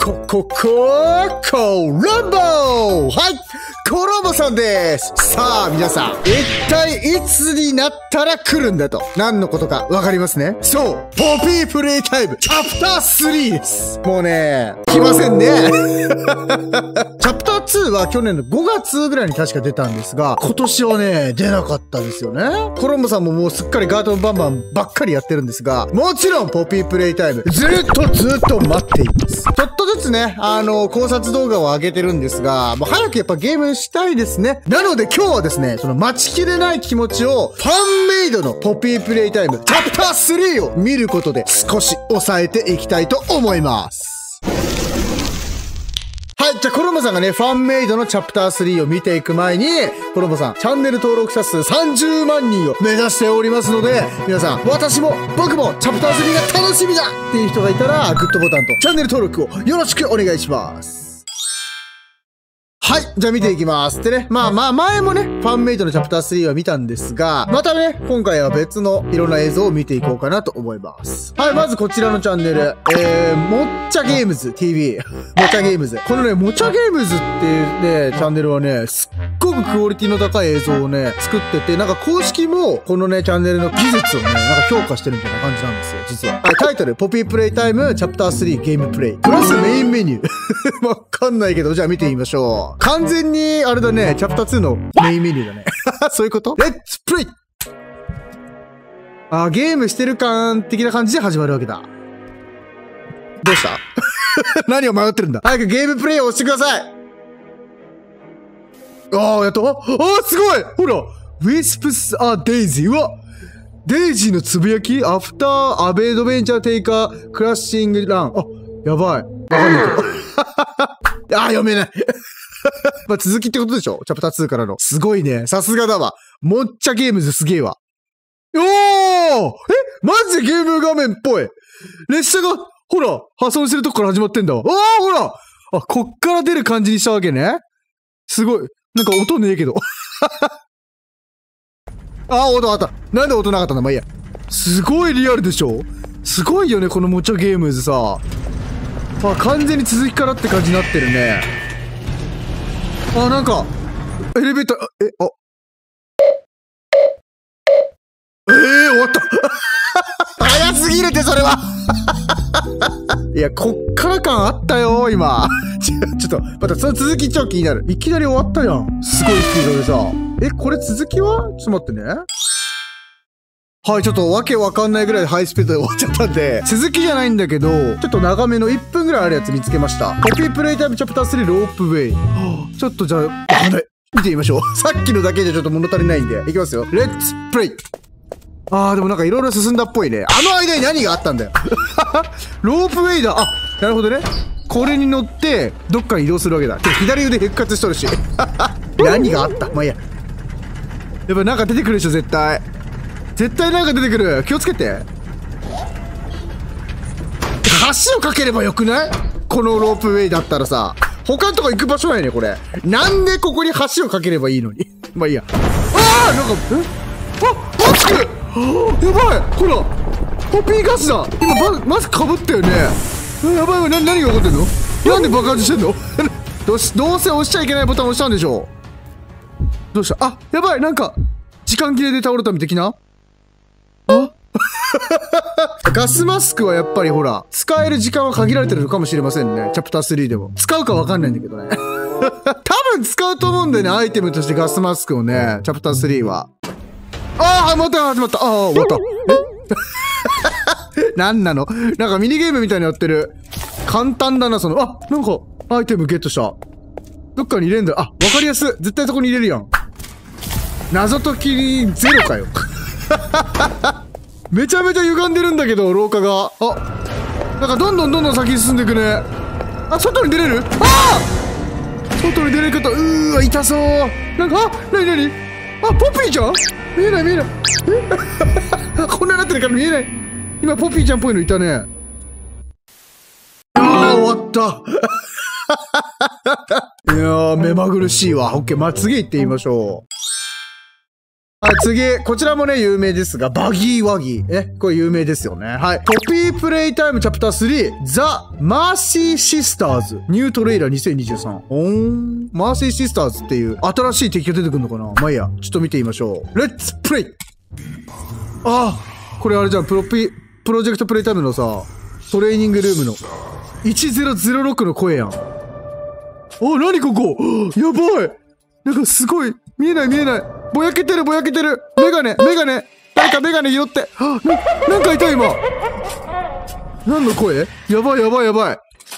コロンボはい、コロンボさんです。さあ皆さん、一体いつになったら来るんだと何のことかわかりますね。そう、ポピープレイタイムチャプター3です。もうね、来ませんね。チャプター2は去年の5月ぐらいに確か出たんですが、今年はね、出なかったですよね。コロンボさんももうすっかりガートンバンバンばっかりやってるんですが、もちろんポピープレイタイムずっと待っています。ちょっとずつね、考察動画を上げてるんですが、もう早くやっぱゲームしたいですね。なので今日はですね、その待ちきれない気持ちをファンメイドのポピープレイタイムチャプター3を見ることで少し抑えていきたいと思います。はい。じゃあ、コロンボさんがね、ファンメイドのチャプター3を見ていく前に、コロンボさん、チャンネル登録者数30万人を目指しておりますので、皆さん、私も、僕も、チャプター3が楽しみだっていう人がいたら、グッドボタンとチャンネル登録をよろしくお願いします。はい。じゃあ見ていきます。でね、前もね、ファンメイドのチャプター3は見たんですが、またね、今回は別のいろんな映像を見ていこうかなと思います。はい、まずこちらのチャンネル、もっちゃゲームズ TV。もちゃゲームズ。このね、もちゃゲームズっていうね、チャンネルはね、すっごくクオリティの高い映像をね、作ってて、なんか公式も、このね、チャンネルの技術をね、なんか評価してるみたいな感じなんですよ、実は。はい、タイトル、ポピープレイタイム、チャプター3ゲームプレイ。プラスメインメニュー。わかんないけど、じゃあ見てみましょう。完全に、あれだね、チャプター2のメインメニューだね。そういうことレッツプレイ。あ、ゲームしてる感的な感じで始まるわけだ。どうした何を迷ってるんだ。早くゲームプレイを押してください。ああ、やっと。すごいほら Wisps are Daisy。うわデイジーのつぶやきアフターアベドベンチャーテイカークラッシングラン。あ、やばい。わかんないけど。読めない。まあ続きってことでしょチャプター2からの。すごいね。さすがだわ。もっちゃゲームズすげえわ。おーマジでゲーム画面っぽい。列車が、ほら、破損してるとこから始まってんだわ。ほらこっから出る感じにしたわけね。すごい。なんか音ねえけど。音あった。なんで音なかったんだ。まあいいや。すごいリアルでしょすごいよね、このもちゃゲームズさ。完全に続きからって感じになってるね。なんか、エレベーター、終わった早すぎるって、それはいや、こっから感あったよ、今。ちょっと、またその続き超気になる。いきなり終わったやん。すごいスピードでさ。これ続きはちょっと待ってね。はい、ちょっとわけわかんないぐらいハイスピードで終わっちゃったんで、続きじゃないんだけど、ちょっと長めの1分ぐらいあるやつ見つけました。ポピープレイタイムチャプター3ロープウェイ。ちょっとじゃあ、わかんない。見てみましょう。さっきのだけじゃちょっと物足りないんで。いきますよ。レッツプレイ。でもなんかいろいろ進んだっぽいね。あの間に何があったんだよ。ロープウェイだ。なるほどね。これに乗って、どっかに移動するわけだ。左腕復活しとるし。何があったまあいいや。やっぱなんか出てくるでしょ、絶対。絶対なんか出てくる。気をつけて。橋を架ければよくない？このロープウェイだったらさ。他のとこ行く場所ないね、これ。なんでここに橋を架ければいいのに。まあいいや。なんか、マスクやばいほらポピーガスだ今マスクかぶったよね。やばい何が起こってんの？なんで爆発してんの？どうせ押しちゃいけないボタン押したんでしょう。どうしたやばいなんか、時間切れで倒れたみたいな。ガスマスクはやっぱりほら、使える時間は限られてるのかもしれませんね。チャプター3でも。使うかわかんないんだけどね。多分使うと思うんだよね、アイテムとしてガスマスクをね、チャプター3は。また始まった。終わった。なんなのなんかミニゲームみたいになってる。簡単だな、なんか、アイテムゲットした。どっかに入れんだ。わかりやすい。絶対そこに入れるやん。謎解きゼロかよ。めちゃめちゃ歪んでるんだけど、廊下が。なんかどんどん先に進んでいくね。外に出れる？外に出れる方、痛そう。なんか、なにポピーちゃん？見えない。こんなになってるから見えない。今、ポピーちゃんっぽいのいたね。終わった。いやー、目まぐるしいわ。オッケー、次行ってみましょう。 はい、次。こちらもね、有名ですが、バギーワギー。これ有名ですよね。はい。ポピープレイタイムチャプター3、ザ・マーシーシスターズ。ニュートレイラー2023。マーシーシスターズっていう新しい敵が出てくるのかな。まあいいや。ちょっと見てみましょう。レッツプレイ。ああ、これあれじゃん。プロジェクトプレイタイムのさ、トレーニングルームの1006の声やん。お、なにここやばい。なんかすごい。見えない見えない。ぼやけてるぼやけてる。メガネ。誰かメガネ拾って。なんかいた今。何の声？やばい。あ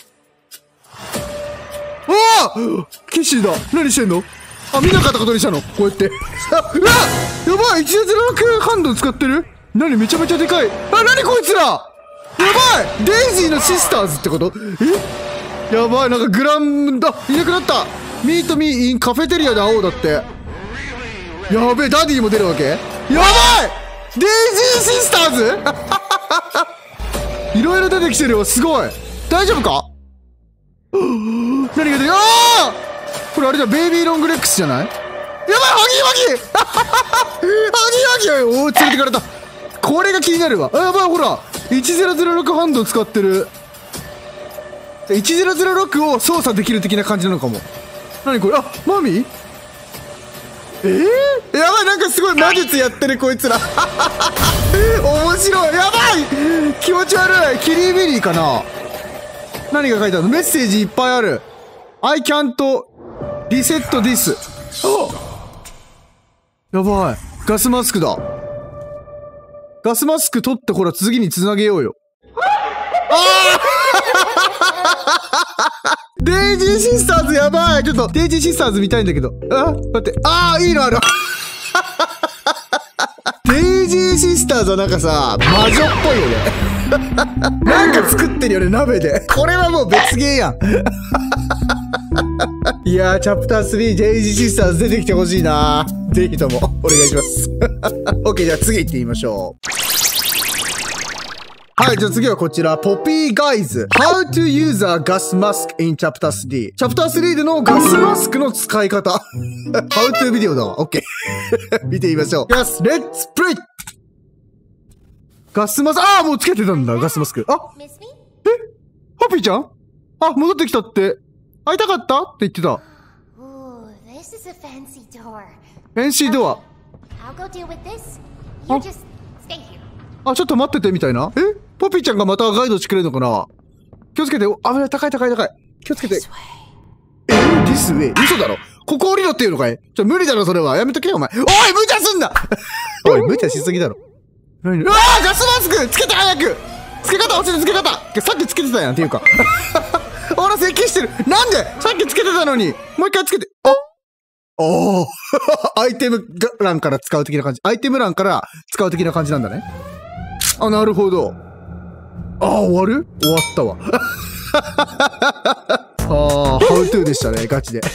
あキシーだ。何してんの？あ、見なかったことにしたのこうやって。うわやばい !1006 ハンド使ってる？何めちゃめちゃでかい。あ、何こいつらやばいデイジーのシスターズってこと？やばい、なんかグランだ。いなくなった。ミートミーインカフェテリアで会おうだって。やべえ、ダディも出るわけ？やばいデイジーシスターズいろいろ出てきてるよ、すごい。大丈夫か？何が出てる？ああこれあれじゃ、ベイビーロングレックスじゃない？やばいハギーおー、連れてかれた。これが気になるわ。やばい、ほら1006ハンド使ってる。1006を操作できる的な感じなのかも。何これ？あ、マミー？やばい、なんかすごい魔術やってるこいつら面白い。やばい気持ち悪い。キリーベリーかな。何が書いてあるの？メッセージいっぱいある。 I can't reset this。 やばい、ガスマスクだ。ガスマスク取ってほら次につなげようよ。デイジーシスターズやばい。ちょっとデイジーシスターズ見たいんだけど。待って。いいのある。デイジーシスターズはなんかさ、魔女っぽいよね。なんか作ってるよね、鍋で。これはもう別ゲーやん。いやー、チャプター3、デイジーシスターズ出てきてほしいな。ぜひとも、お願いします。OK、じゃあ次行ってみましょう。はい、じゃあ次はこちら。ポピーガイズ。How to use a gas mask in Chapter 3。チャプター3でのガスマスクの使い方。How to ビデオだわ。OK。見てみましょう。Yes, let's play! ガスマスク、もうつけてたんだ、ガスマスク。ハッピーちゃん？戻ってきたって。会いたかったって言ってた。フェンシードア。ちょっと待っててみたいな。ポピーちゃんがまたガイドしてくれるのかな。気をつけて。危ない、高い。気をつけて。This way。嘘だろ。ここ降りろっていうのかい？無理だろ、それは。やめとけよ、お前。おい、無茶すんなおい、無茶しすぎだろ。ガスマスクつけて早く。付け方落ちる付け方。さっきつけてたやん、っていうか。ほら、接近してる。なんでさっきつけてたのに。もう一回つけて。アイテム欄から使う的な感じ。アイテム欄から使う的な感じなんだね。なるほど。終わる？終わったわ。ハウトゥーでしたね、ガチで。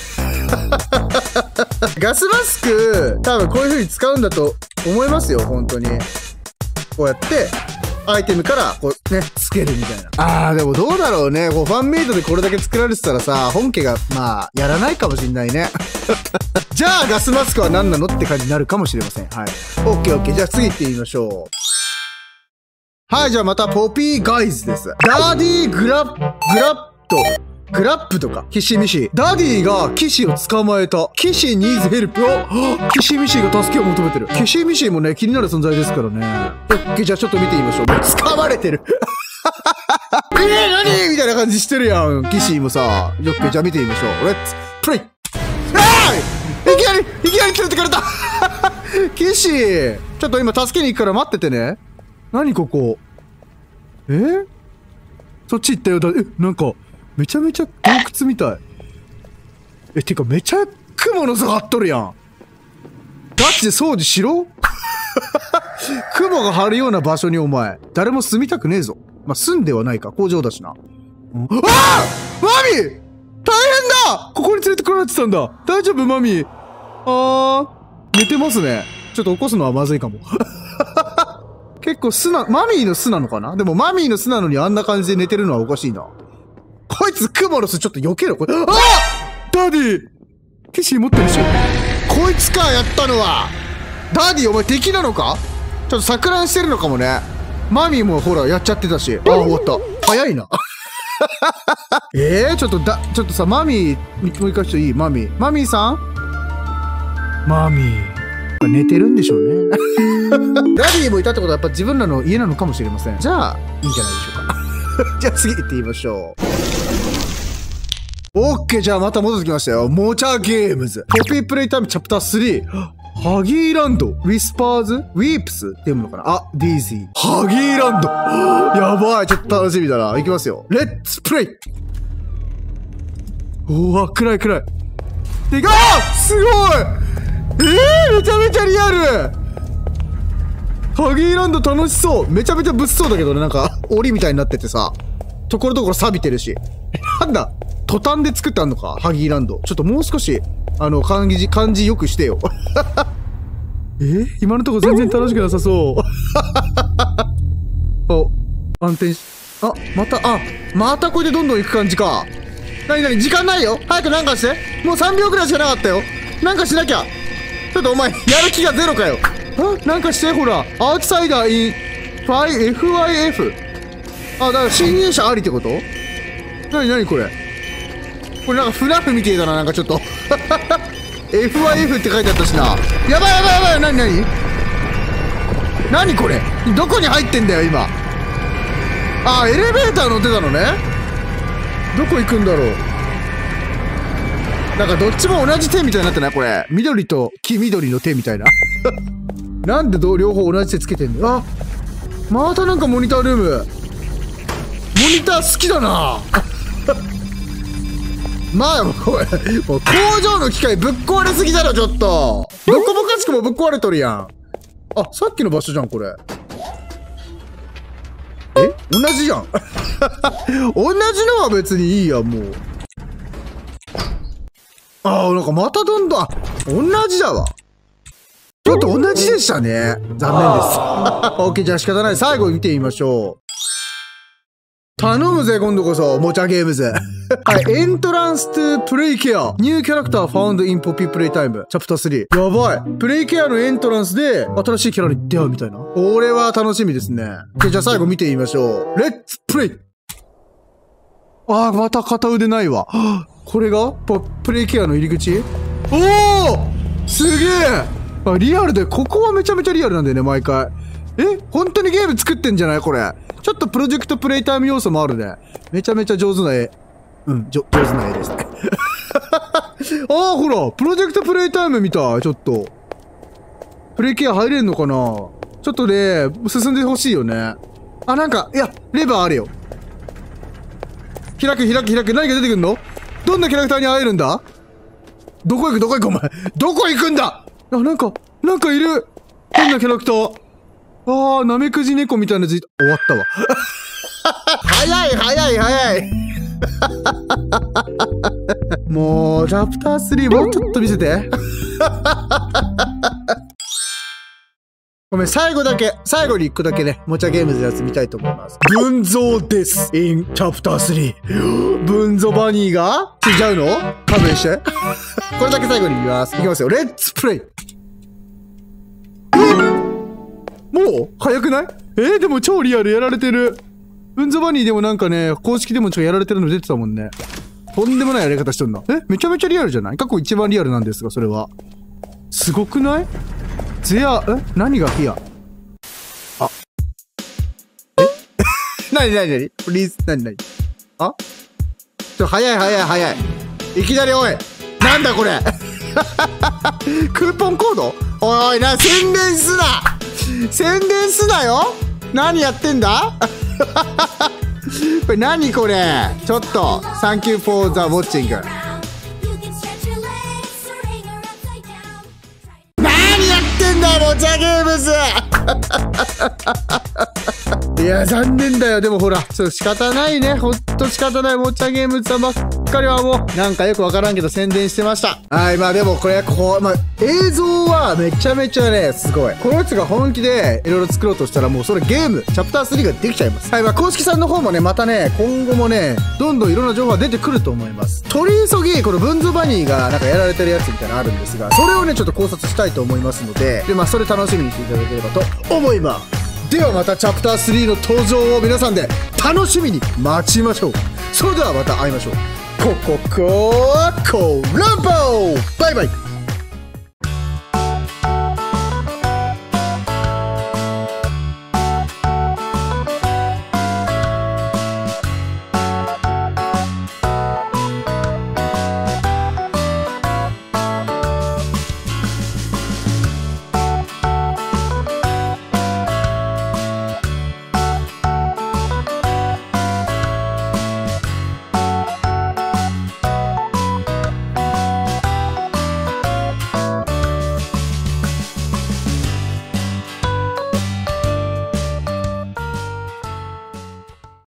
ガスマスク、多分こういう風に使うんだと思いますよ、本当に。こうやって、アイテムから、こうね、つけるみたいな。でもどうだろうね。ファンメイドでこれだけ作られてたらさ、本家が、やらないかもしんないね。じゃあ、ガスマスクは何なのって感じになるかもしれません。はい。オッケー。じゃあ次行ってみましょう。はい、じゃあまたポピーガイズです。ダディグラップとか、キシミシ。ダディがキシを捕まえた。キシニーズヘルプ。キシミシが助けを求めてる。キシミシもね、気になる存在ですからね。オッケー、じゃあちょっと見てみましょう。掴まれてる。何みたいな感じしてるやん。キシもさ。オッケー、じゃあ見てみましょう。レッツプレイ。いきなり連れてかれた。キシ、ちょっと今助けに行くから待っててね。何ここ？そっち行ったよ。なんか、めちゃめちゃ洞窟みたい。てかめちゃ雲の巣張っとるやん。ガチで掃除しろ。雲が張るような場所にお前、誰も住みたくねえぞ。住んではないか。工場だしな。マミー大変だ。ここに連れてこられてたんだ。大丈夫マミー。寝てますね。ちょっと起こすのはまずいかも。結構マミーの巣なのかな。でもマミーの巣なのにあんな感じで寝てるのはおかしいな。こいつクモの巣ちょっと避けろ。これ。ダディキシ持ってるし。こいつか、やったのは。 ダディお前敵なのか？ちょっと錯乱してるのかもね。マミーもほらやっちゃってたし。あ、終わった。早いな。ちょっとさ、マミー、もう一回していい？マミーさん？マミー。寝てるんでしょうね。ダディもいたってことはやっぱ自分らの家なのかもしれません。じゃあ、いいんじゃないでしょうか。じゃあ次行ってみましょう。オッケー、じゃあまた戻ってきましたよ。モチャゲームズ。ポピープレイタイムチャプター3。ハギーランド、ウィスパーズ、ウィープスって読むのかなあ、ディーズィー。ハギーランド。やばい、ちょっと楽しみだな。いきますよ。レッツプレイ。うわ、暗い。でかっ！すごい！めちゃめちゃリアル！ハギーランド楽しそう。めちゃめちゃ物騒だけどね、なんか、檻みたいになっててさ。ところどころ錆びてるし。なんだ、トタンで作ってあんのかハギーランド。ちょっともう少し、漢字よくしてよ。今のところ全然楽しくなさそう。お、安定し、またこれでどんどん行く感じか。時間ないよ。早くなんかして。もう3秒くらいしかなかったよ。なんかしなきゃ。ちょっとお前、やる気がゼロかよ。なんかして、ほら。アウトサイダーイン、FIF。だから侵入者ありってこと？なにこれ。これなんかフラフみてえだな、なんかちょっと。FIF って書いてあったしな。やばい。なにこれ。どこに入ってんだよ、今。エレベーター乗ってたのね。どこ行くんだろう。なんかどっちも同じ手みたいになってないこれ。緑と黄緑の手みたいな。なんで両方同じ手つけてんの？またなんかモニタールーム。モニター好きだな。もう工場の機械ぶっ壊れすぎだろ、ちょっと。どこもかしくもぶっ壊れとるやん。さっきの場所じゃん、これ。同じじゃん。同じのは別にいいや、もう。なんかまたどんどん、同じだわ。ちょっと同じでしたね。残念です。オッケー、じゃあ仕方ない。最後見てみましょう。頼むぜ、今度こそ、モチャゲームズ。はい、エントランストゥプレイケア。ニューキャラクターファウンドインポピープレイタイム。チャプター3。やばい。プレイケアのエントランスで、新しいキャラに出会うみたいな。これは楽しみですね。じゃあ最後見てみましょう。レッツプレイ！また片腕ないわ。これがプレイケアの入り口？すげえ！リアルで、ここはめちゃめちゃリアルなんだよね、毎回。本当にゲーム作ってんじゃないこれ。ちょっとプロジェクトプレイタイム要素もあるね。めちゃめちゃ上手な絵。上手な絵ですね。ほら、プロジェクトプレイタイムみたい。ちょっと。プレイケア入れんのかな？ちょっとね、進んでほしいよね。なんか、いや、レバーあるよ。開く。何が出てくんの？どんなキャラクターに会えるんだ？どこ行くお前。どこ行くんだ？なんかいる。変なキャラクター。ナメクジ猫みたいな終わったわ。早い。もう、チャプター3もうちょっと見せて。ごめん、最後に1個だけね、モチャゲームズのやつ見たいと思います。文蔵です。in チャプター3。文蔵バニーが死んじゃうの？勘弁して。これだけ最後に見ます。いきますよ。レッツプレイ。もう早くない？でも超リアルやられてる。文蔵バニーでもなんかね、公式でもやられてるの出てたもんね。とんでもないやり方してるんだ。めちゃめちゃリアルじゃない？過去一番リアルなんですが、それは。すごくない？何がヒア？何プリーズ、何早い。いきなりおい。なんだこれ。クーポンコード？おい、宣伝すなよ。何やってんだ？これ何これ。ちょっと、Thank you for the watching。何やってんだよ、モチャゲームズ。 いや、残念だよ。でもほら、仕方ないね。ほんと仕方ない。もっちゃんゲームズさんばっかりはもう、なんかよくわからんけど宣伝してました。はい、まあでもこれ、映像はめちゃめちゃね、すごい。このやつが本気でいろいろ作ろうとしたらもうそれゲーム、チャプター3ができちゃいます。はい、まあ公式さんの方もね、またね、今後もね、どんどんいろんな情報が出てくると思います。取り急ぎ、このブンゾバニーがなんかやられてるやつみたいなのあるんですが、それをね、ちょっと考察したいと思いますので、まあそれ楽しみにしていただければと思います。ではまたチャプター3の登場を皆さんで楽しみに待ちましょう。それではまた会いましょう。コラボバイバイ。